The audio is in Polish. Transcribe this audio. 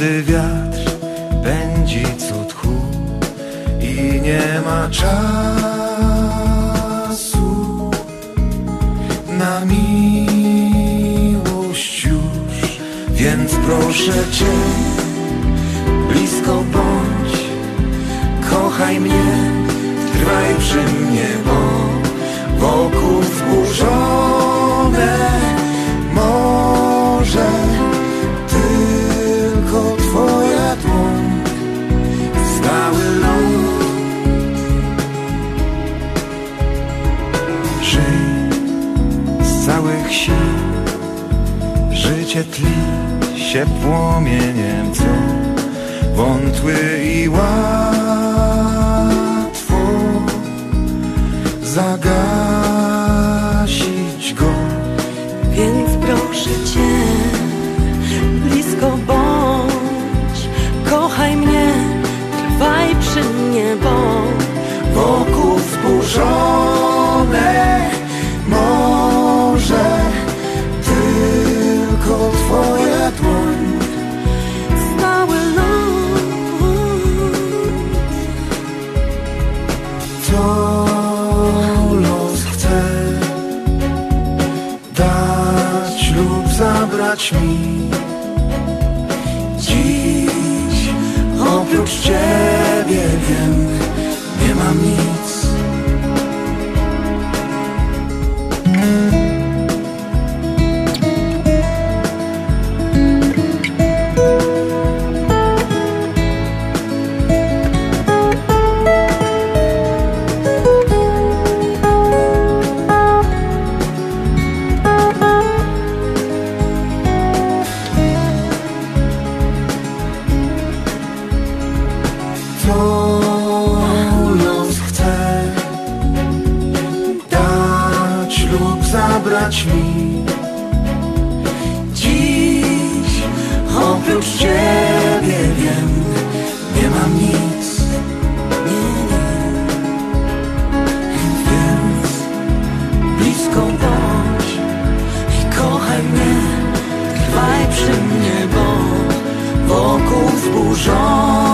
młody wiatr pędzi co tchu i nie ma czasu na miłość już. Więc proszę Cię, blisko bądź, kochaj mnie, trwaj przy mnie, bo wokół wzburzone morze, tylko Twoja dłoń, stały ląd. Żyj z całych sił, życie tli się płomieniem, co wątły i łatwo zagasić go. Więc proszę Cię, blisko bądź, kochaj mnie, trwaj przy mnie, bo Wokół wzburzone morze, tylko Twoja dłoń, stały ląd. to los chce dać lub zabrać mi. Dziś oprócz Ciebie wiem, nie mam nic. Zabrać mi. Dziś oprócz Ciebie wiem, nie mam nic. Więc blisko bądź i kochaj mnie, trwaj przy mnie, bo wokół wzburzony